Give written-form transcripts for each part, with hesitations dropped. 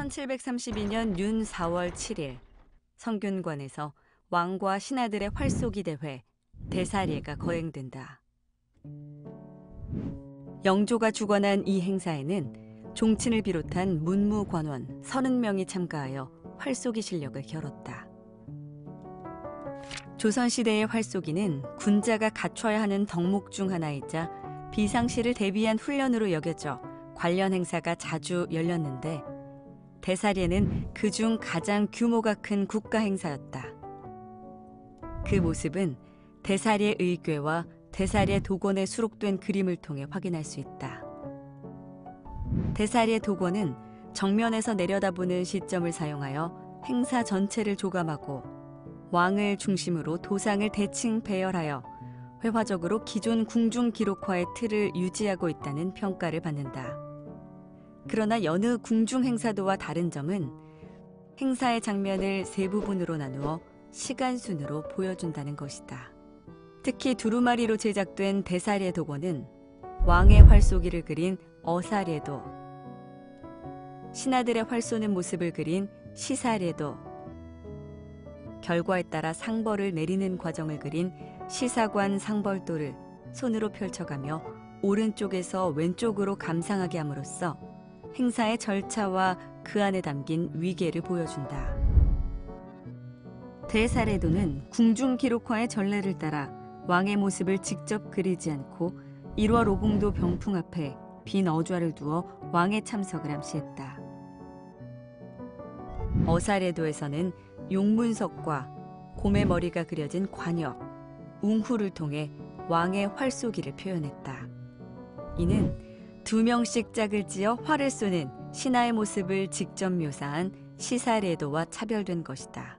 1732년 윤 4월 7일 성균관에서 왕과 신하들의 활쏘기 대회 대사례가 거행된다. 영조가 주관한 이 행사에는 종친을 비롯한 문무관원 30명이 참가하여 활쏘기 실력을 겨뤘다. 조선시대의 활쏘기는 군자가 갖춰야 하는 덕목 중 하나이자 비상시를 대비한 훈련으로 여겨져 관련 행사가 자주 열렸는데 대사례는 그중 가장 규모가 큰 국가 행사였다. 그 모습은 대사례 의궤와 대사례 도권에 수록된 그림을 통해 확인할 수 있다. 대사례 도권은 정면에서 내려다보는 시점을 사용하여 행사 전체를 조감하고 왕을 중심으로 도상을 대칭 배열하여 회화적으로 기존 궁중 기록화의 틀을 유지하고 있다는 평가를 받는다. 그러나 여느 궁중 행사도와 다른 점은 행사의 장면을 세 부분으로 나누어 시간순으로 보여준다는 것이다. 특히 두루마리로 제작된 대사례 도권은 왕의 활쏘기를 그린 어사례도, 신하들의 활쏘는 모습을 그린 시사례도, 결과에 따라 상벌을 내리는 과정을 그린 시사관 상벌도를 손으로 펼쳐가며 오른쪽에서 왼쪽으로 감상하게 함으로써 행사의 절차와 그 안에 담긴 위계를 보여준다. 대사례도는 궁중 기록화의 전례를 따라 왕의 모습을 직접 그리지 않고 1월 오봉도 병풍 앞에 빈 어좌를 두어 왕의 참석을 암시했다. 어사례도에서는 용문석과 곰의 머리가 그려진 관역, 웅후를 통해 왕의 활쏘기를 표현했다. 이는 2명씩 짝을 지어 활을 쏘는 신하의 모습을 직접 묘사한 시사례도와 차별된 것이다.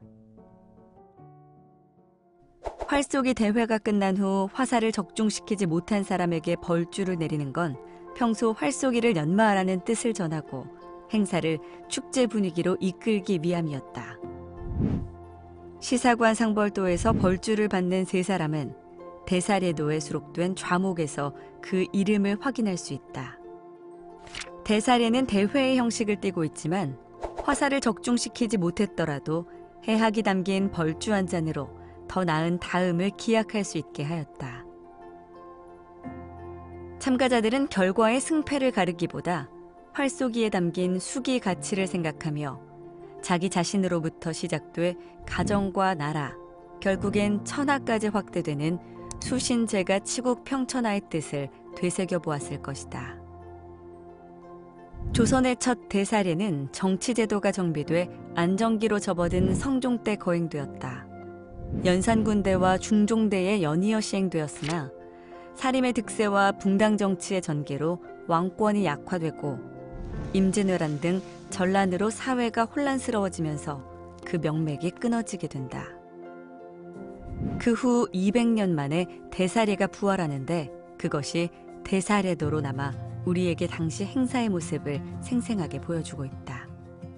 활쏘기 대회가 끝난 후 화살을 적중시키지 못한 사람에게 벌주를 내리는 건 평소 활쏘기를 연마하라는 뜻을 전하고 행사를 축제 분위기로 이끌기 위함이었다. 시사관 상벌도에서 벌주를 받는 세 사람은 대사례도에 수록된 좌목에서 그 이름을 확인할 수 있다. 대사례는 대회의 형식을 띠고 있지만 화살을 적중시키지 못했더라도 해학이 담긴 벌주 한 잔으로 더 나은 다음을 기약할 수 있게 하였다. 참가자들은 결과의 승패를 가르기보다 활쏘기에 담긴 수기 가치를 생각하며 자기 자신으로부터 시작돼 가정과 나라, 결국엔 천하까지 확대되는 수신제가 치국 평천하의 뜻을 되새겨 보았을 것이다. 조선의 첫 대사례는 정치제도가 정비돼 안정기로 접어든 성종 때 거행되었다. 연산군대와 중종대에 연이어 시행되었으나 사림의 득세와 붕당 정치의 전개로 왕권이 약화되고 임진왜란 등 전란으로 사회가 혼란스러워지면서 그 명맥이 끊어지게 된다. 그 후 200년 만에 대사례가 부활하는데 그것이 대사례도로 남아 우리에게 당시 행사의 모습을 생생하게 보여주고 있다.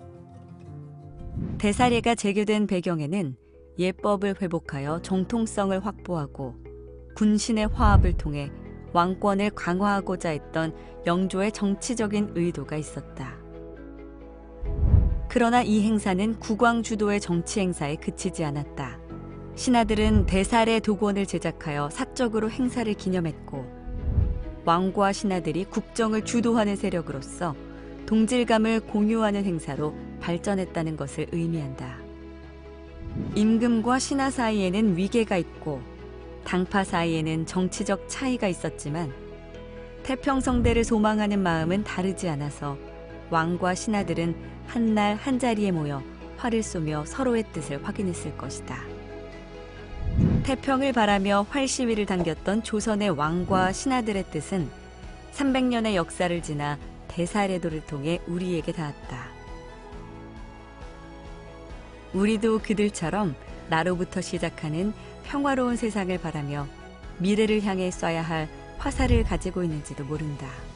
대사례가 제교된 배경에는 예법을 회복하여 정통성을 확보하고 군신의 화합을 통해 왕권을 강화하고자 했던 영조의 정치적인 의도가 있었다. 그러나 이 행사는 국왕 주도의 정치 행사에 그치지 않았다. 신하들은 대사례 도권을 제작하여 사적으로 행사를 기념했고 왕과 신하들이 국정을 주도하는 세력으로서 동질감을 공유하는 행사로 발전했다는 것을 의미한다. 임금과 신하 사이에는 위계가 있고 당파 사이에는 정치적 차이가 있었지만 태평성대를 소망하는 마음은 다르지 않아서 왕과 신하들은 한날 한자리에 모여 활을 쏘며 서로의 뜻을 확인했을 것이다. 태평을 바라며 활시위를 당겼던 조선의 왕과 신하들의 뜻은 300년의 역사를 지나 대사례도를 통해 우리에게 닿았다. 우리도 그들처럼 나로부터 시작하는 평화로운 세상을 바라며 미래를 향해 쏴야 할 화살을 가지고 있는지도 모른다.